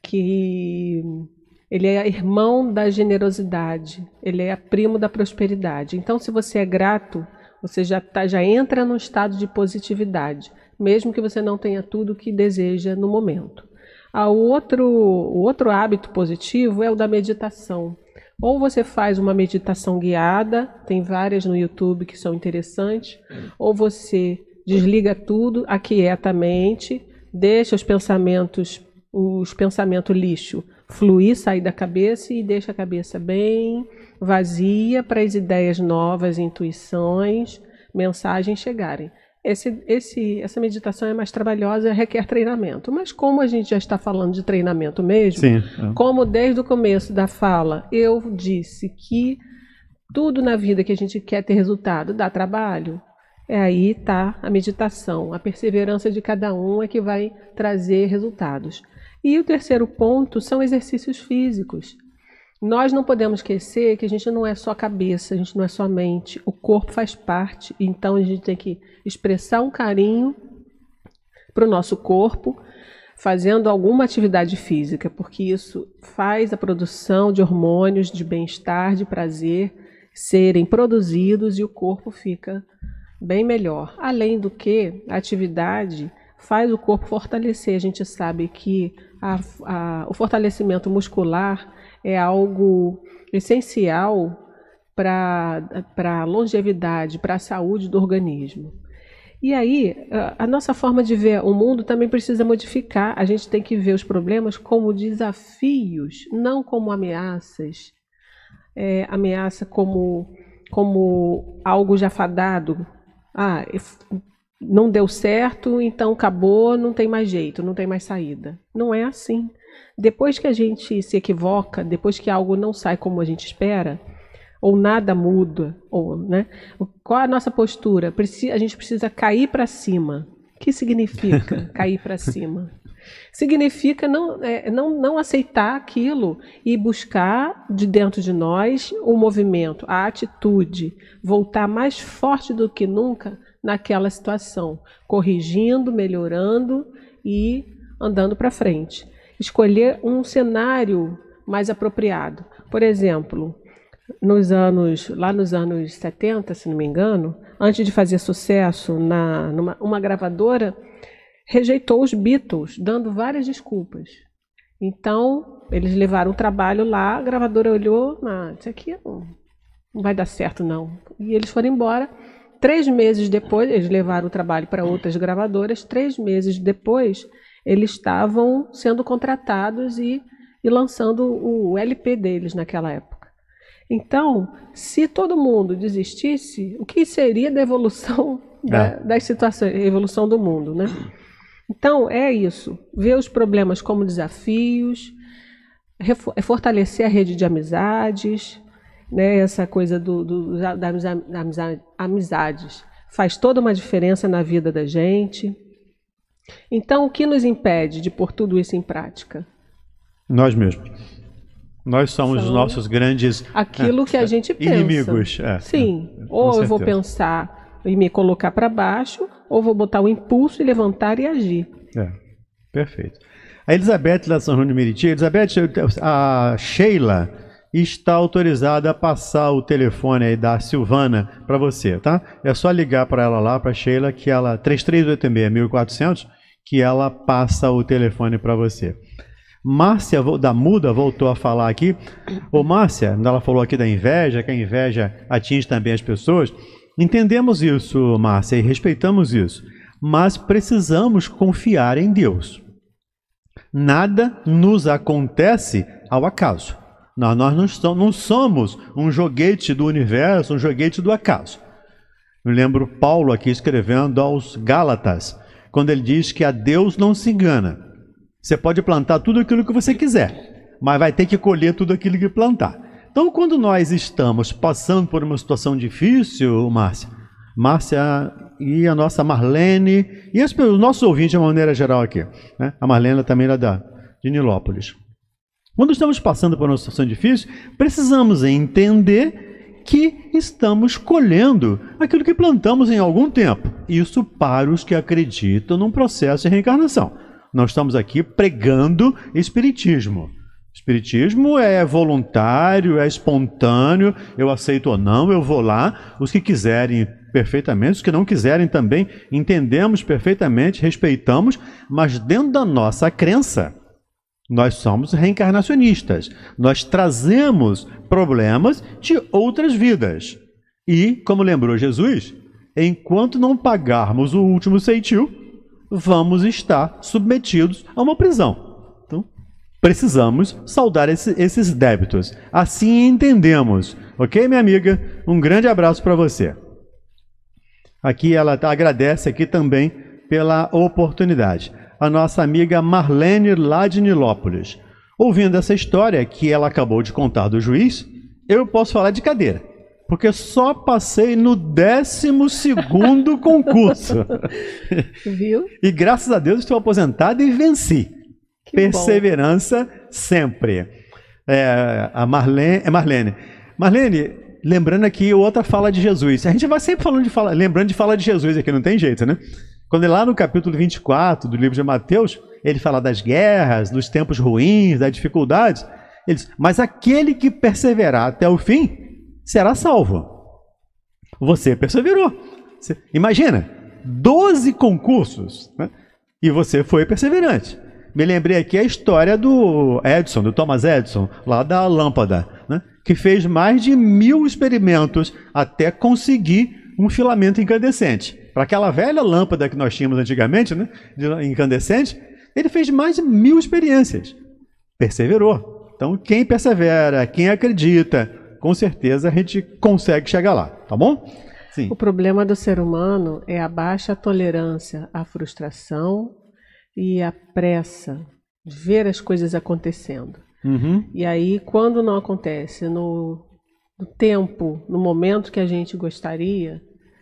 que ele é irmão da generosidade, ele é primo da prosperidade. Então, se você é grato, você já, tá, já entra num estado de positividade, mesmo que você não tenha tudo o que deseja no momento. Ah, o, outro, o outro hábito positivo é o da meditação. Ou você faz uma meditação guiada, tem várias no YouTube que são interessantes, ou você desliga tudo, aquieta a mente, deixa os pensamentos, os pensamentos lixo fluir, sair da cabeça e deixa a cabeça bem vazia para as ideias novas, intuições, mensagens chegarem. Esse, esse, essa meditação é mais trabalhosa, requer treinamento. Mas como a gente já está falando de treinamento mesmo, Sim, é. como desde o começo da fala eu disse que tudo na vida que a gente quer ter resultado dá trabalho, é aí está a meditação. A perseverança de cada um é que vai trazer resultados. E o terceiro ponto são exercícios físicos. Nós não podemos esquecer que a gente não é só cabeça, a gente não é só mente. O corpo faz parte, então a gente tem que expressar um carinho para o nosso corpo, fazendo alguma atividade física, porque isso faz a produção de hormônios de bem-estar, de prazer, serem produzidos e o corpo fica bem melhor. Além do que, a atividade faz o corpo fortalecer. A gente sabe que a, a, o fortalecimento muscular é algo essencial para a longevidade, para a saúde do organismo. E aí, a, a nossa forma de ver o mundo também precisa modificar. A gente tem que ver os problemas como desafios, não como ameaças. É, ameaça como, como algo já fadado. Ah, não deu certo, então acabou, não tem mais jeito, não tem mais saída. Não é assim. Depois que a gente se equivoca, depois que algo não sai como a gente espera, ou nada muda, ou, né, qual é a nossa postura? A gente precisa cair para cima. O que significa cair para cima? Significa não, é, não, não aceitar aquilo e buscar de dentro de nós o movimento, a atitude, voltar mais forte do que nunca naquela situação, corrigindo, melhorando e andando para frente. Escolher um cenário mais apropriado. Por exemplo, nos anos, lá nos anos setenta, se não me engano, antes de fazer sucesso, na, numa, uma gravadora rejeitou os Beatles, dando várias desculpas. Então, eles levaram o trabalho lá, a gravadora olhou, ah, isso aqui não, não vai dar certo não. E eles foram embora. Três meses depois, eles levaram o trabalho para outras gravadoras, três meses depois, eles estavam sendo contratados e, e lançando o L P deles naquela época. Então, se todo mundo desistisse, o que seria da evolução da, é. das situações, evolução do mundo, né? Então, é isso. Ver os problemas como desafios, fortalecer a rede de amizades, né? Essa coisa do, do, das amizade, amizades faz toda uma diferença na vida da gente. Então, o que nos impede de pôr tudo isso em prática? Nós mesmos. Nós somos São os nossos grandes aquilo é, que a gente pensa. Inimigos. É, Sim. É, ou certeza. eu vou pensar e me colocar para baixo, ou vou botar o impulso e levantar e agir. É, perfeito. A Elizabeth lá de São João de Meriti, Elizabeth, a Sheila está autorizada a passar o telefone aí da Silvana para você, tá? É só ligar para ela lá, para Sheila, que ela três três oito seis, mil e quatrocentos, que ela passa o telefone para você. Márcia da Muda voltou a falar aqui. Ô Márcia, ela falou aqui da inveja, que a inveja atinge também as pessoas. Entendemos isso, Márcia, e respeitamos isso. Mas precisamos confiar em Deus. Nada nos acontece ao acaso. Nós, nós não, somos, não somos um joguete do universo, um joguete do acaso. Eu lembro Paulo aqui escrevendo aos Gálatas, quando ele diz que a Deus não se engana. Você pode plantar tudo aquilo que você quiser, mas vai ter que colher tudo aquilo que plantar. Então, quando nós estamos passando por uma situação difícil, Márcia, Márcia e a nossa Marlene, e as, os nossos ouvintes de uma maneira geral aqui, né? A Marlene também era da, de Nilópolis. Quando estamos passando por uma situação difícil, precisamos entender que estamos colhendo aquilo que plantamos em algum tempo. Isso para os que acreditam num processo de reencarnação. Nós estamos aqui pregando espiritismo. Espiritismo é voluntário, é espontâneo, eu aceito ou não, eu vou lá. Os que quiserem, perfeitamente, os que não quiserem também, entendemos perfeitamente, respeitamos, mas dentro da nossa crença, nós somos reencarnacionistas. Nós trazemos problemas de outras vidas. E, como lembrou Jesus, enquanto não pagarmos o último ceitil, vamos estar submetidos a uma prisão. Então, precisamos saldar esse, esses débitos. Assim entendemos. Ok, minha amiga? Um grande abraço para você. Aqui ela agradece aqui também pela oportunidade. A nossa amiga Marlene lá de Nilópolis. Ouvindo essa história que ela acabou de contar do juiz, eu posso falar de cadeira, porque só passei no décimo segundo concurso. Viu? E graças a Deus estou aposentado e venci. Que Perseverança bom. Sempre. É, a Marlene, é Marlene. Marlene, lembrando aqui outra fala de Jesus. A gente vai sempre falando de fala, lembrando de fala de Jesus aqui, não tem jeito, né? Quando lá no capítulo vinte e quatro do livro de Mateus, ele fala das guerras, dos tempos ruins, das dificuldades. Ele diz, mas aquele que perseverar até o fim será salvo. Você perseverou. Você, imagina, doze concursos, né? E você foi perseverante. Me lembrei aqui a história do Edison, do Thomas Edison, lá da lâmpada, né? Que fez mais de mil experimentos até conseguir um filamento incandescente. Para aquela velha lâmpada que nós tínhamos antigamente, né? De incandescente, ele fez mais de mil experiências. Perseverou. Então, quem persevera, quem acredita, com certeza a gente consegue chegar lá, tá bom? Sim. O problema do ser humano é a baixa tolerância à frustração e à pressa de ver as coisas acontecendo. Uhum. E aí, quando não acontece no, no tempo, no momento que a gente gostaria,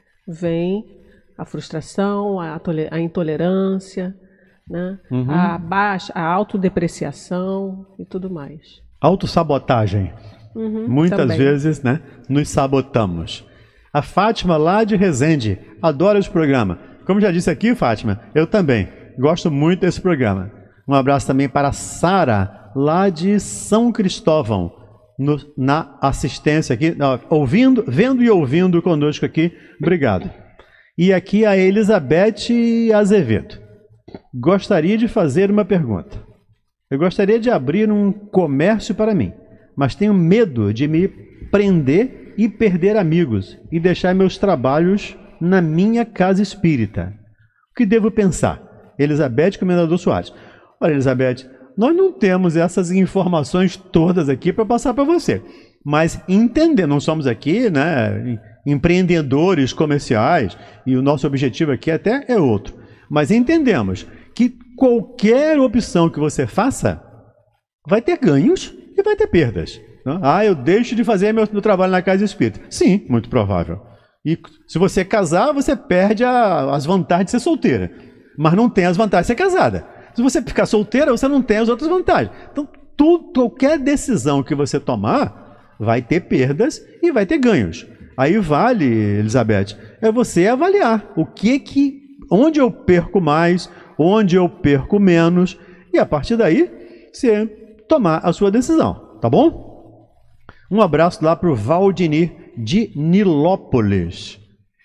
vem a frustração, a, a intolerância, né? Uhum. a baixa, a autodepreciação e tudo mais. Autossabotagem. Uhum, Muitas também. vezes, né, nos sabotamos. A Fátima lá de Resende adora esse programa. Como já disse aqui, Fátima, eu também gosto muito desse programa. Um abraço também para a Sara, lá de São Cristóvão, no, na assistência aqui, ouvindo, vendo e ouvindo conosco aqui. Obrigado. E aqui a Elizabeth Azevedo. Gostaria de fazer uma pergunta. Eu gostaria de abrir um comércio para mim, mas tenho medo de me prender e perder amigos e deixar meus trabalhos na minha casa espírita. O que devo pensar? Elizabeth Comendador Soares. Olha, Elizabeth, nós não temos essas informações todas aqui para passar para você, mas entender, não somos aqui, né, empreendedores comerciais, e o nosso objetivo aqui até é outro, mas entendemos que qualquer opção que você faça vai ter ganhos e vai ter perdas. Ah, eu deixo de fazer meu, meu trabalho na casa espírita. Sim, muito provável. E se você casar, você perde a, as vantagens de ser solteira, mas não tem as vantagens de ser casada. Se você ficar solteira, você não tem as outras vantagens. Então, tudo, qualquer decisão que você tomar vai ter perdas e vai ter ganhos. Aí vale, Elizabeth, é você avaliar o que que, onde eu perco mais, onde eu perco menos, e a partir daí você tomar a sua decisão, tá bom? Um abraço lá para o Valdinir de Nilópolis.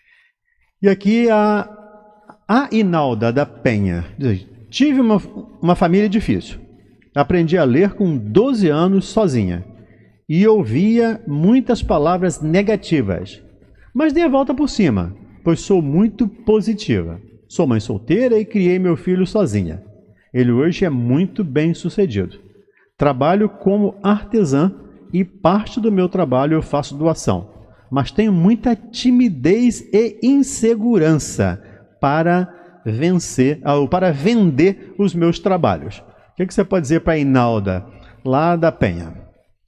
E aqui a, a Inalda da Penha. Tive uma, uma família difícil. Aprendi a ler com doze anos sozinha. E ouvia muitas palavras negativas. Mas dei a volta por cima, pois sou muito positiva. Sou mãe solteira e criei meu filho sozinha. Ele hoje é muito bem sucedido. Trabalho como artesã e parte do meu trabalho eu faço doação. Mas tenho muita timidez e insegurança para vencer, ou para vender os meus trabalhos. O que, que você pode dizer para a Inalda, lá da Penha?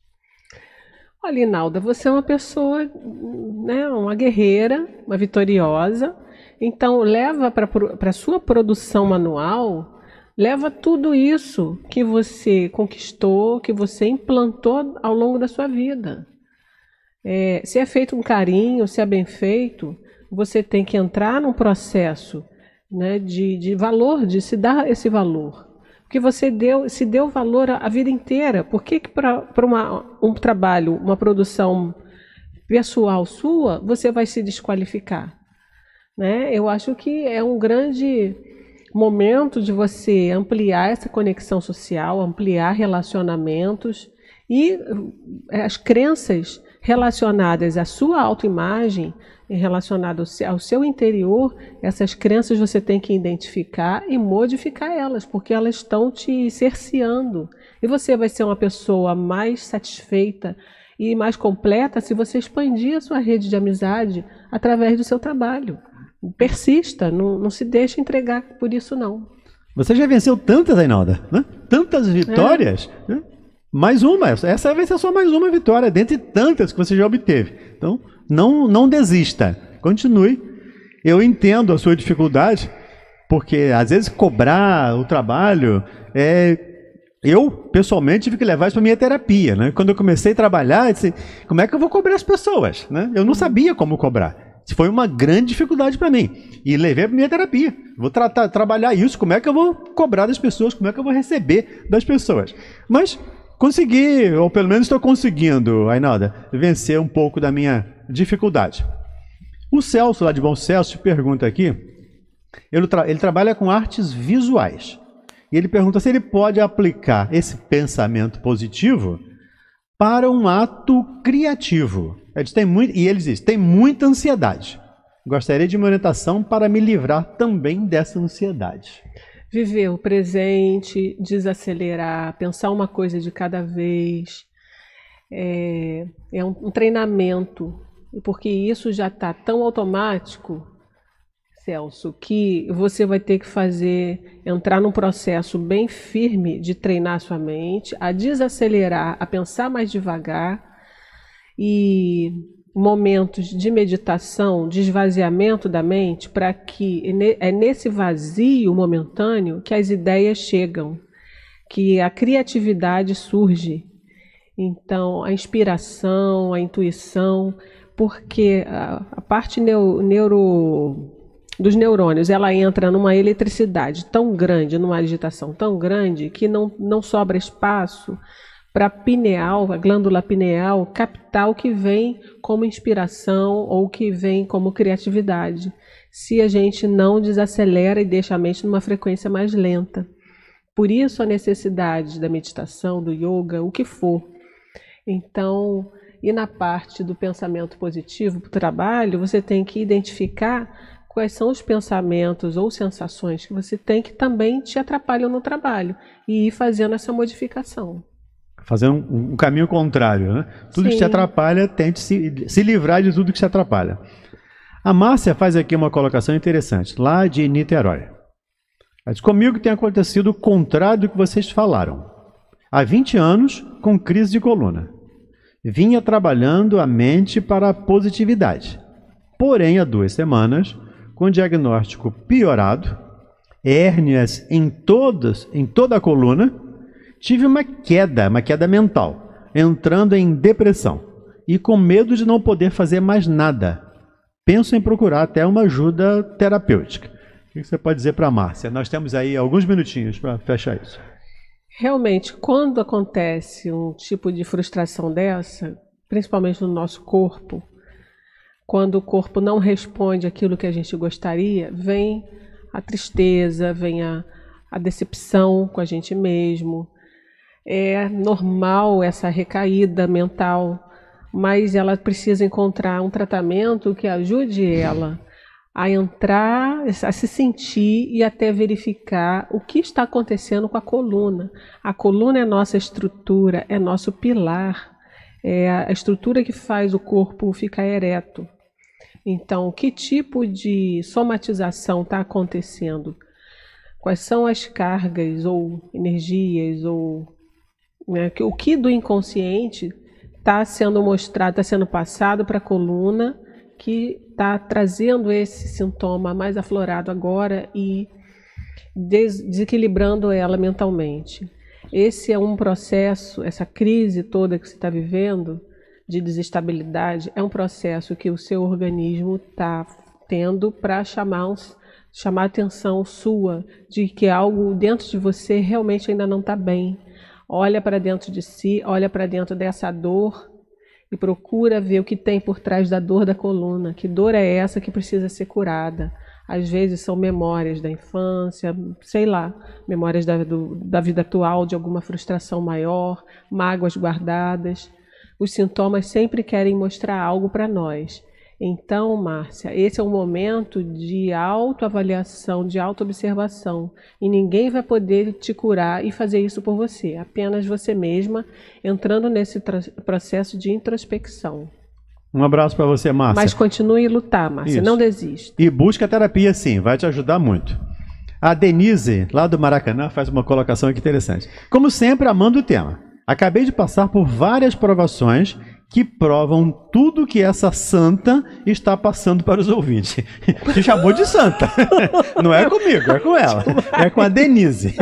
Olha, Inalda, você é uma pessoa, né, uma guerreira, uma vitoriosa. Então, leva para a sua produção manual, leva tudo isso que você conquistou, que você implantou ao longo da sua vida. É, se é feito com carinho, se é bem feito, você tem que entrar num processo, né, de, de valor, de se dar esse valor. Porque você deu, se deu valor a, a vida inteira. Por que, que para um trabalho, uma produção pessoal sua, você vai se desqualificar? Né? Eu acho que é um grande momento de você ampliar essa conexão social, ampliar relacionamentos e as crenças relacionadas à sua autoimagem, relacionadas ao seu interior, essas crenças você tem que identificar e modificar elas, porque elas estão te cerceando. E você vai ser uma pessoa mais satisfeita e mais completa se você expandir a sua rede de amizade através do seu trabalho. Persista, não, não se deixe entregar por isso não. Você já venceu tantas, Ainalda, né? Tantas vitórias, é. né? Mais uma, essa vai ser só mais uma vitória, dentre tantas que você já obteve. Então, não, não desista, continue. Eu entendo a sua dificuldade, porque às vezes cobrar o trabalho, é... eu pessoalmente tive que levar isso para minha terapia, né? Quando eu comecei a trabalhar, eu disse, como é que eu vou cobrar as pessoas? Né? Eu não sabia como cobrar. Foi uma grande dificuldade para mim. E levei para minha terapia. Vou tratar, trabalhar isso, como é que eu vou cobrar das pessoas, como é que eu vou receber das pessoas. Mas consegui, ou pelo menos estou conseguindo, Ainalda, vencer um pouco da minha dificuldade. O Celso, lá de Bom Celso, pergunta aqui, ele, tra ele trabalha com artes visuais. E ele pergunta se ele pode aplicar esse pensamento positivo para um ato criativo. Ele diz, tem muito, e ele diz, tem muita ansiedade. Gostaria de uma orientação para me livrar também dessa ansiedade. Viver o presente, desacelerar, pensar uma coisa de cada vez. É, é um, um treinamento, porque isso já está tão automático, Celso, que você vai ter que fazer, entrar num processo bem firme de treinar sua mente, a desacelerar, a pensar mais devagar, e momentos de meditação, de esvaziamento da mente, para que é nesse vazio momentâneo que as ideias chegam, que a criatividade surge. Então, a inspiração, a intuição, porque a, a parte neu, neuro, dos neurônios, ela entra numa eletricidade tão grande, numa agitação tão grande, que não, não sobra espaço para a pineal, a glândula pineal, captar o que vem como inspiração ou o que vem como criatividade, se a gente não desacelera e deixa a mente numa frequência mais lenta. Por isso a necessidade da meditação, do yoga, o que for. Então, e na parte do pensamento positivo para o trabalho, você tem que identificar quais são os pensamentos ou sensações que você tem que também te atrapalham no trabalho e ir fazendo essa modificação. Fazendo um, um caminho contrário, né? Tudo Sim. que te atrapalha, tente se, se livrar de tudo que te atrapalha. A Márcia faz aqui uma colocação interessante, lá de Niterói. Ela diz, comigo tem acontecido o contrário do que vocês falaram. Há vinte anos, com crise de coluna. Vinha trabalhando a mente para a positividade. Porém, há duas semanas, com diagnóstico piorado, hérnias em, todas, em toda a coluna, Tive uma queda, uma queda mental, entrando em depressão e com medo de não poder fazer mais nada. Penso em procurar até uma ajuda terapêutica. O que você pode dizer para a Márcia? Nós temos aí alguns minutinhos para fechar isso. Realmente, quando acontece um tipo de frustração dessa, principalmente no nosso corpo, quando o corpo não responde aquilo que a gente gostaria, vem a tristeza, vem a, a decepção com a gente mesmo. É normal essa recaída mental, mas ela precisa encontrar um tratamento que ajude ela a entrar, a se sentir e até verificar o que está acontecendo com a coluna. A coluna é nossa estrutura, é nosso pilar, é a estrutura que faz o corpo ficar ereto. Então, que tipo de somatização está acontecendo? Quais são as cargas ou energias, ou né, o que do inconsciente está sendo mostrado, está sendo passado para a coluna, que está trazendo esse sintoma mais aflorado agora e des desequilibrando ela mentalmente. Esse é um processo, essa crise toda que você está vivendo, de desestabilidade, é um processo que o seu organismo está tendo para chamar, chamar a atenção sua de que algo dentro de você realmente ainda não está bem. Olha para dentro de si, olha para dentro dessa dor e procura ver o que tem por trás da dor da coluna. Que dor é essa que precisa ser curada? Às vezes são memórias da infância, sei lá, memórias da, do, da vida atual, de alguma frustração maior, mágoas guardadas. Os sintomas sempre querem mostrar algo para nós. Então, Márcia, esse é um momento de autoavaliação, de autoobservação. E ninguém vai poder te curar e fazer isso por você. Apenas você mesma entrando nesse processo de introspecção. Um abraço para você, Márcia. Mas continue a lutar, Márcia. Isso. Não desista. E busca terapia, sim. Vai te ajudar muito. A Denise, lá do Maracanã, faz uma colocação aqui interessante. Como sempre, amando o tema. Acabei de passar por várias provações que provam tudo que essa santa está passando para os ouvintes. Te chamou de santa. Não é comigo, é com ela. É com a Denise.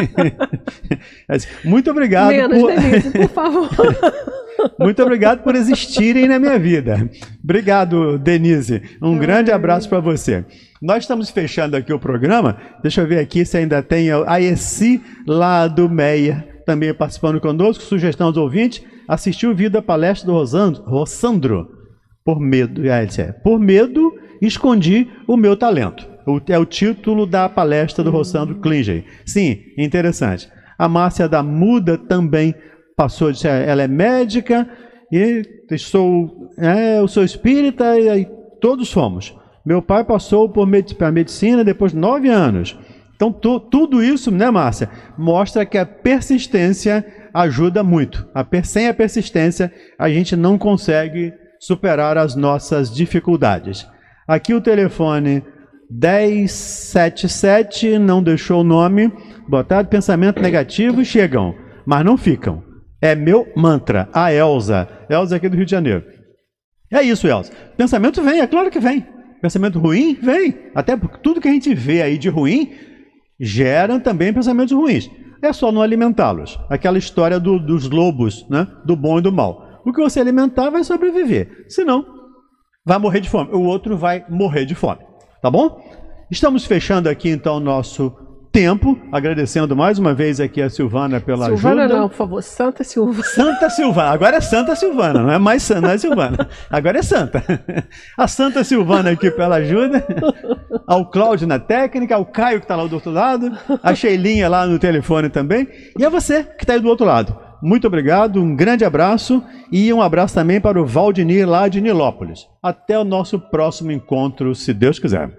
Muito obrigado. Menos, por... Denise, por favor. Muito obrigado por existirem na minha vida. Obrigado, Denise. Um grande abraço para você. Nós estamos fechando aqui o programa. Deixa eu ver aqui se ainda tem a Essi lá do Meia também participando conosco. Sugestão dos ouvintes: assistiu o vídeo da palestra do Rosandro, Rossandro. Por medo, por medo, escondi o meu talento. É o título da palestra do Rossandro Klinger. Sim, interessante. A Márcia da Muda também passou, disse, ela é médica e sou, é, eu sou espírita e, e todos somos. Meu pai passou por med a medicina depois de nove anos. Então, tu, tudo isso, né, Márcia, mostra que a persistência ajuda muito. A per sem a persistência, a gente não consegue superar as nossas dificuldades. Aqui o telefone dez setenta e sete, não deixou o nome. Boa tarde, pensamento negativo, chegam, mas não ficam. É meu mantra. A Elza. Elza aqui do Rio de Janeiro. É isso, Elza. Pensamento vem, é claro que vem. Pensamento ruim, vem. Até porque tudo que a gente vê aí de ruim gera também pensamentos ruins. É só não alimentá-los. Aquela história do, dos lobos, né? Do bom e do mal. O que você alimentar vai sobreviver. Senão, vai morrer de fome. O outro vai morrer de fome. Tá bom? Estamos fechando aqui, então, o nosso tempo. Agradecendo mais uma vez aqui a Silvana pela Silvana ajuda. não, por favor. Santa Silvana. Santa Silvana. Agora é Santa Silvana. Não é mais Santa, não é Silvana. Agora é Santa. A Santa Silvana aqui pela ajuda. Ao Cláudio na técnica. Ao Caio que está lá do outro lado. A Sheilinha lá no telefone também. E a você que está aí do outro lado. Muito obrigado. Um grande abraço. E um abraço também para o Valdinir lá de Nilópolis. Até o nosso próximo encontro, se Deus quiser.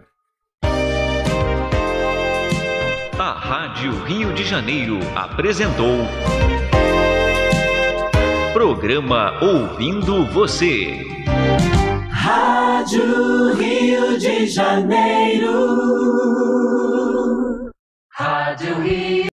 A Rádio Rio de Janeiro apresentou Programa Ouvindo Você. Rádio Rio de Janeiro. Rádio Rio.